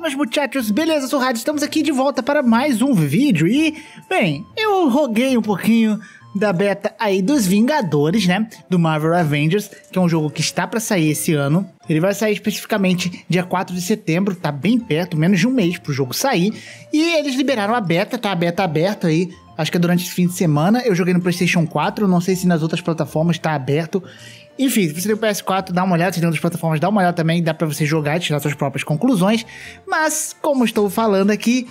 meus muchachos, beleza, sou o Rádio, estamos aqui de volta para mais um vídeo e, bem, eu roguei um pouquinho da beta aí dos Vingadores, né, do Marvel Avengers, que é um jogo que está para sair esse ano. Ele vai sair especificamente dia 4 de setembro, tá bem perto, menos de um mês pro jogo sair, e eles liberaram a beta, tá a beta aberta aí, acho que é durante esse fim de semana. Eu joguei no PlayStation 4, não sei se nas outras plataformas tá aberto. Enfim, se você tem o PS4, dá uma olhada, se tem outras plataformas, dá uma olhada também, dá pra você jogar e tirar suas próprias conclusões. Mas, como estou falando aqui,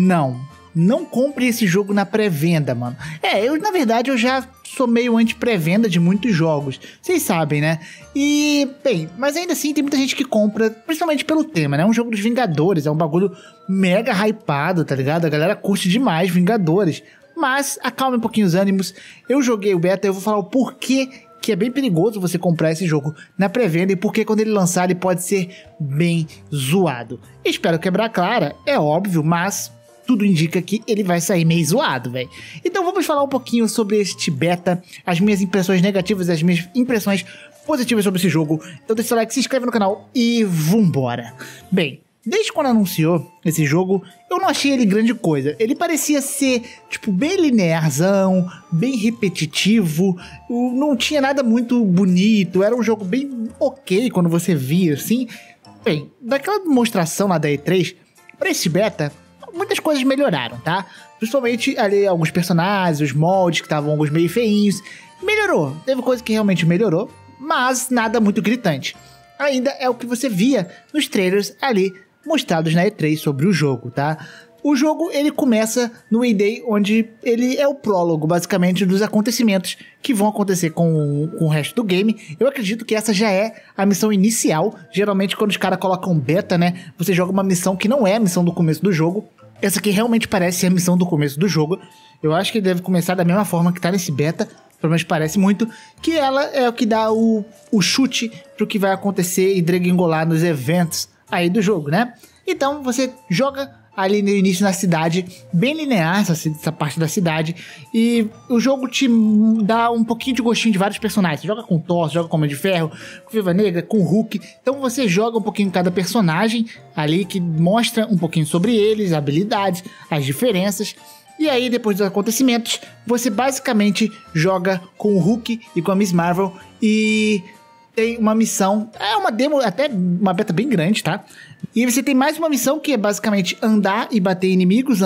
não compre esse jogo na pré-venda, mano. Na verdade, eu já sou meio anti-pré-venda de muitos jogos, vocês sabem, né? E, bem, mas ainda assim tem muita gente que compra, principalmente pelo tema, né? É um jogo dos Vingadores, é um bagulho mega hypado, tá ligado? A galera curte demais Vingadores. Mas, acalme um pouquinho os ânimos, eu joguei o beta, eu vou falar o porquê que é bem perigoso você comprar esse jogo na pré-venda e porque quando ele lançar ele pode ser bem zoado. Espero quebrar a clara, é óbvio, mas tudo indica que ele vai sair meio zoado, velho. Então vamos falar um pouquinho sobre este beta, as minhas impressões negativas e as minhas impressões positivas sobre esse jogo. Então deixa o like, se inscreve no canal e vambora. Bem, desde quando anunciou esse jogo, eu não achei ele grande coisa. Ele parecia ser, tipo, bem linearzão, bem repetitivo, não tinha nada muito bonito, era um jogo bem ok quando você via, assim. Bem, daquela demonstração lá da E3, pra esse beta, muitas coisas melhoraram, tá? Principalmente ali alguns personagens, os moldes que estavam alguns meio feinhos. Melhorou, teve coisa que realmente melhorou, mas nada muito gritante. Ainda é o que você via nos trailers ali mostrados na E3 sobre o jogo, tá? O jogo, ele começa no A-Day, onde ele é o prólogo, basicamente, dos acontecimentos que vão acontecer com o resto do game. Eu acredito que essa já é a missão inicial. Geralmente, quando os caras colocam beta, né, você joga uma missão que não é a missão do começo do jogo. Essa aqui realmente parece ser a missão do começo do jogo. Eu acho que deve começar da mesma forma que tá nesse beta, pelo menos parece muito, que ela é o que dá o chute pro que vai acontecer e degringolar nos eventos aí do jogo, né? Então você joga ali no início na cidade, bem linear essa parte da cidade, e o jogo te dá um pouquinho de gostinho de vários personagens. Você joga com Thor, joga com Homem de Ferro, com Viúva Negra, com Hulk. Então você joga um pouquinho cada personagem ali, que mostra um pouquinho sobre eles, habilidades, as diferenças. E aí, depois dos acontecimentos, você basicamente joga com o Hulk e com a Miss Marvel e tem uma missão, é uma demo, até uma beta bem grande, tá? E você tem mais uma missão que é basicamente andar e bater inimigos,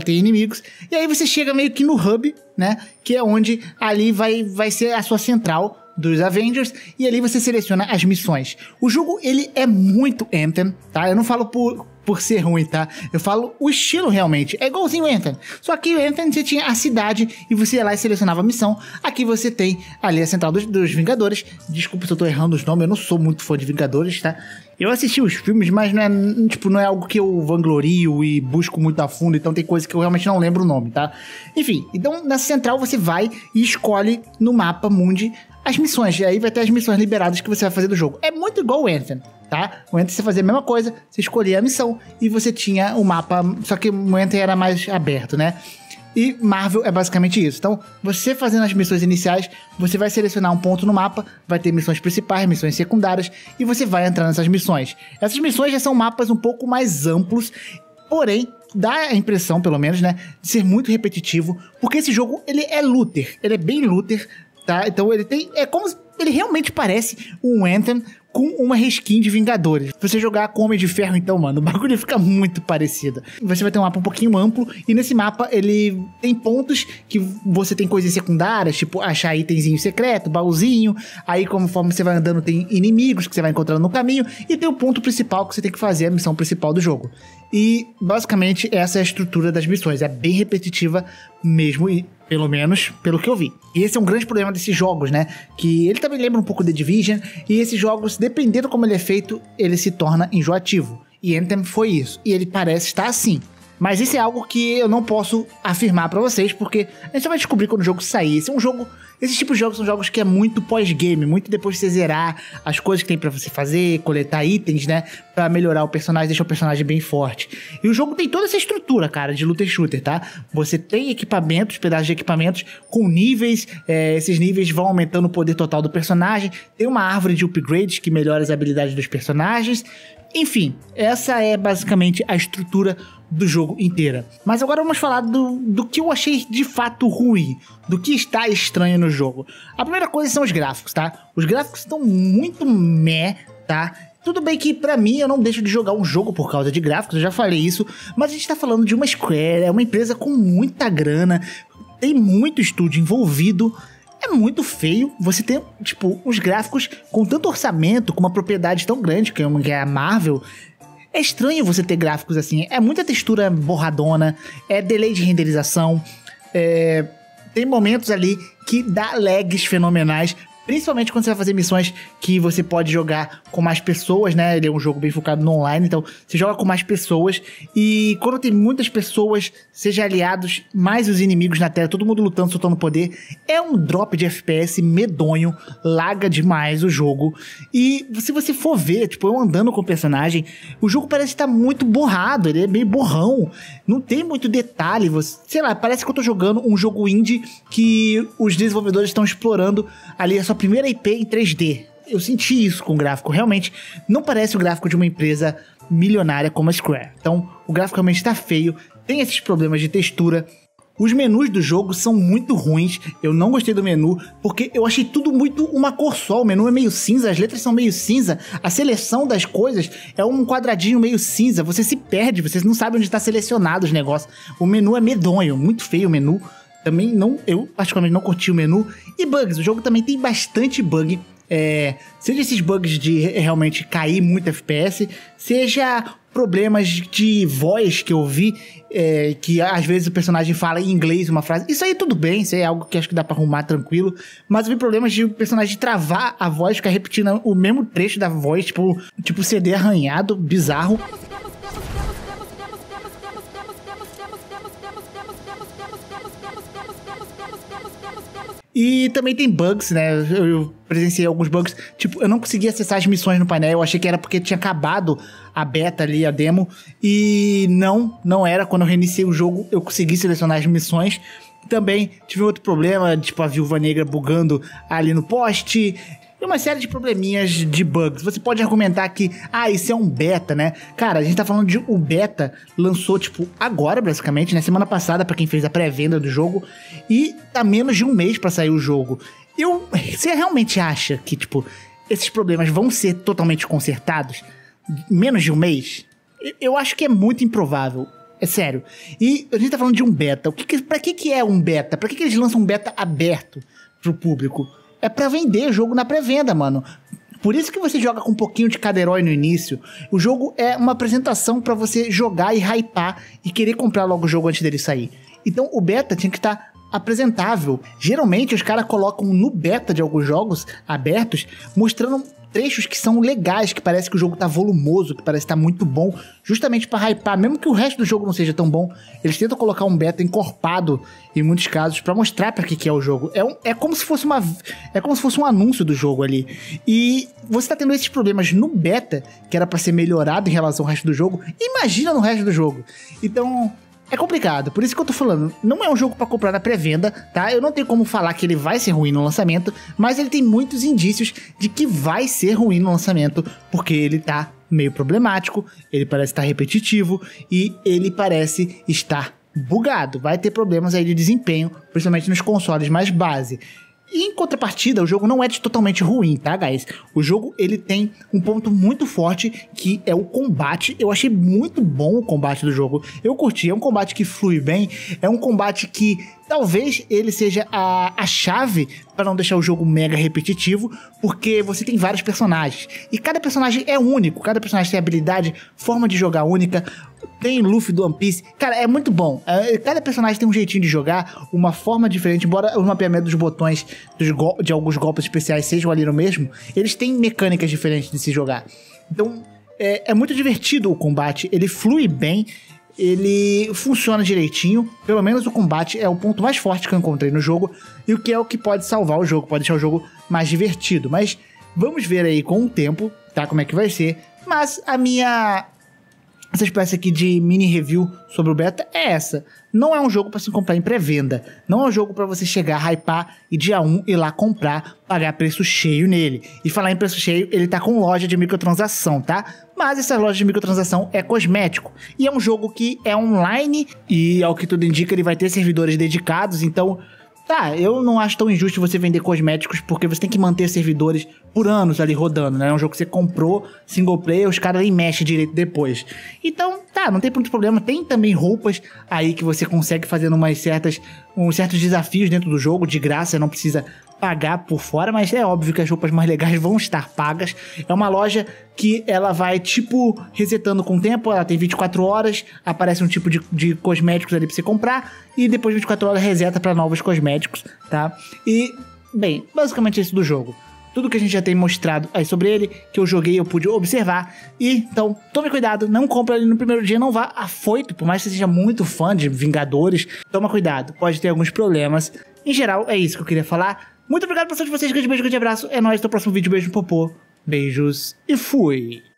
e aí você chega meio que no hub, né? Que é onde ali vai ser a sua central dos Avengers, e ali você seleciona as missões. O jogo, ele é muito Anthem, tá? Eu não falo por ser ruim, tá? Eu falo o estilo realmente. É igualzinho o Anthem. Só que o Anthem você tinha a cidade e você ia lá e selecionava a missão. Aqui você tem ali a central dos Vingadores. Desculpa se eu tô errando os nomes, eu não sou muito fã de Vingadores, tá? Eu assisti os filmes, mas não é algo que eu vanglorio e busco muito a fundo, então tem coisa que eu realmente não lembro o nome, tá? Enfim, então nessa central você vai e escolhe no mapa mundi as missões, e aí vai ter as missões liberadas que você vai fazer do jogo. É muito igual o Anthem, tá? O Anthem você fazia a mesma coisa, você escolhia a missão e você tinha o mapa, só que o Anthem era mais aberto, né? E Marvel é basicamente isso. Então, você fazendo as missões iniciais, você vai selecionar um ponto no mapa, vai ter missões principais, missões secundárias, e você vai entrar nessas missões. Essas missões já são mapas um pouco mais amplos, porém, dá a impressão, pelo menos, né, de ser muito repetitivo, porque esse jogo, ele é looter, ele é bem looter, tá? Então ele tem, é como se ele realmente parece um Anthem com uma reskin de Vingadores. Se você jogar com Homem de Ferro, então, mano, o bagulho fica muito parecido. Você vai ter um mapa um pouquinho amplo, e nesse mapa ele tem pontos que você tem coisas secundárias, tipo achar itemzinho secreto, baúzinho, aí conforme você vai andando tem inimigos que você vai encontrando no caminho, e tem o ponto principal que você tem que fazer, a missão principal do jogo. E basicamente essa é a estrutura das missões, é bem repetitiva mesmo, e pelo menos pelo que eu vi. E esse é um grande problema desses jogos, né? Que ele também lembra um pouco The Division, e esses jogos, dependendo como ele é feito, ele se torna enjoativo. E Anthem foi isso, e ele parece estar assim. Mas isso é algo que eu não posso afirmar pra vocês, porque a gente só vai descobrir quando o jogo sair. Esses tipos de jogos são jogos que é muito pós-game, muito depois de você zerar as coisas que tem pra você fazer, coletar itens, né? Pra melhorar o personagem, deixar o personagem bem forte. E o jogo tem toda essa estrutura, cara, de looter shooter, tá? Você tem equipamentos, pedaços de equipamentos com níveis, esses níveis vão aumentando o poder total do personagem. Tem uma árvore de upgrades que melhora as habilidades dos personagens. Enfim, essa é basicamente a estrutura do jogo inteira. Mas agora vamos falar do que eu achei de fato ruim, do que está estranho no jogo. A primeira coisa são os gráficos, tá? Os gráficos estão muito meh, tá? Tudo bem que pra mim eu não deixo de jogar um jogo por causa de gráficos, eu já falei isso, mas a gente tá falando de uma Square, é uma empresa com muita grana, tem muito estúdio envolvido. É muito feio você ter, tipo, uns gráficos com tanto orçamento, com uma propriedade tão grande, que é a Marvel. É estranho você ter gráficos assim, é muita textura borradona, é delay de renderização, tem momentos ali que dá lags fenomenais, principalmente quando você vai fazer missões que você pode jogar com mais pessoas, né? Ele é um jogo bem focado no online, então você joga com mais pessoas. E quando tem muitas pessoas, seja aliados, mais os inimigos na tela, todo mundo lutando, soltando poder, é um drop de FPS medonho, laga demais o jogo. E se você for ver, tipo, eu andando com o personagem, o jogo parece estar muito borrado, ele é meio borrão, não tem muito detalhe, sei lá, parece que eu tô jogando um jogo indie que os desenvolvedores estão explorando ali a sua primeira IP em 3D. Eu senti isso com o gráfico, realmente não parece o gráfico de uma empresa milionária como a Square. Então, o gráfico realmente está feio, tem esses problemas de textura. Os menus do jogo são muito ruins, eu não gostei do menu, porque eu achei tudo muito uma cor só, o menu é meio cinza, as letras são meio cinza, a seleção das coisas é um quadradinho meio cinza, você se perde, você não sabe onde está selecionado os negócios. O menu é medonho, muito feio o menu. Também não, eu particularmente não curti o menu. E bugs, o jogo também tem bastante bug. Seja esses bugs de realmente cair muito FPS, seja problemas de voz que eu vi, que às vezes o personagem fala em inglês uma frase. Isso aí tudo bem, isso aí é algo que acho que dá pra arrumar tranquilo. Mas eu vi problemas de o personagem travar a voz, ficar repetindo o mesmo trecho da voz, tipo CD arranhado, bizarro. E também tem bugs, né? Eu presenciei alguns bugs. Tipo, eu não conseguia acessar as missões no painel. Eu achei que era porque tinha acabado a beta ali, a demo. E não era. Quando eu reiniciei o jogo, eu consegui selecionar as missões. Também tive outro problema, tipo a Viúva Negra bugando ali no poste. E uma série de probleminhas de bugs. Você pode argumentar que, isso é um beta, né? Cara, a gente tá falando de o beta lançou, tipo, agora, basicamente, né? Semana passada, pra quem fez a pré-venda do jogo. E tá menos de um mês pra sair o jogo. Você realmente acha que, tipo, esses problemas vão ser totalmente consertados? Menos de um mês? Eu acho que é muito improvável. É sério. E a gente tá falando de um beta. Pra que é um beta? Pra que eles lançam um beta aberto pro público? É pra vender o jogo na pré-venda, mano. Por isso que você joga com um pouquinho de cada herói no início. O jogo é uma apresentação pra você jogar e hypar e querer comprar logo o jogo antes dele sair. Então o beta tinha que estar apresentável. Geralmente os caras colocam no beta de alguns jogos abertos, mostrando trechos que são legais, que parece que o jogo tá volumoso, que parece que tá muito bom, justamente pra hypar, mesmo que o resto do jogo não seja tão bom, eles tentam colocar um beta encorpado, em muitos casos, pra mostrar pra que é o jogo. É como se fosse um anúncio do jogo ali. E você tá tendo esses problemas no beta, que era pra ser melhorado em relação ao resto do jogo, imagina no resto do jogo. Então é complicado, por isso que eu tô falando, não é um jogo pra comprar na pré-venda, tá? Eu não tenho como falar que ele vai ser ruim no lançamento, mas ele tem muitos indícios de que vai ser ruim no lançamento, porque ele tá meio problemático, ele parece estar repetitivo e ele parece estar bugado. Vai ter problemas aí de desempenho, principalmente nos consoles mais base. E em contrapartida, o jogo não é totalmente ruim, tá, guys? O jogo, ele tem um ponto muito forte, que é o combate. Eu achei muito bom o combate do jogo. Eu curti, é um combate que flui bem, é um combate que talvez ele seja a chave para não deixar o jogo mega repetitivo, porque você tem vários personagens. E cada personagem é único, cada personagem tem habilidade, forma de jogar única. Tem Luffy do One Piece. Cara, é muito bom. Cada personagem tem um jeitinho de jogar, uma forma diferente. Embora o mapeamento dos botões de alguns golpes especiais sejam ali no mesmo, eles têm mecânicas diferentes de se jogar. Então, é muito divertido o combate. Ele flui bem, ele funciona direitinho. Pelo menos o combate é o ponto mais forte que eu encontrei no jogo, e o que é o que pode salvar o jogo, pode deixar o jogo mais divertido. Mas vamos ver aí com o tempo, tá? Como é que vai ser. Mas a minha essa espécie aqui de mini review sobre o beta é essa. Não é um jogo para se comprar em pré-venda. Não é um jogo para você chegar, hypar e dia 1 ir lá comprar, pagar preço cheio nele. E falar em preço cheio, ele tá com loja de microtransação, tá? Mas essa loja de microtransação é cosmético. E é um jogo que é online e, ao que tudo indica, ele vai ter servidores dedicados, então... Tá, eu não acho tão injusto você vender cosméticos, porque você tem que manter servidores por anos ali rodando, né? É um jogo que você comprou, single player, os caras nem mexem direito depois. Então, tá, não tem muito problema. Tem também roupas aí que você consegue fazer uns certos desafios dentro do jogo, de graça, não precisa pagar por fora, mas é óbvio que as roupas mais legais vão estar pagas. É uma loja que ela vai, tipo, resetando com o tempo, ela tem 24 horas, aparece um tipo de cosméticos ali pra você comprar, e depois de 24 horas reseta pra novos cosméticos, tá? E, bem, basicamente é isso do jogo. Tudo que a gente já tem mostrado aí sobre ele, que eu joguei, eu pude observar. E, então, tome cuidado, não compre ele no primeiro dia, não vá afoito, por mais que você seja muito fã de Vingadores, toma cuidado, pode ter alguns problemas. Em geral, é isso que eu queria falar. Muito obrigado por todos vocês, grande beijo, grande abraço, é nóis, até o próximo vídeo, beijo no popô, beijos e fui!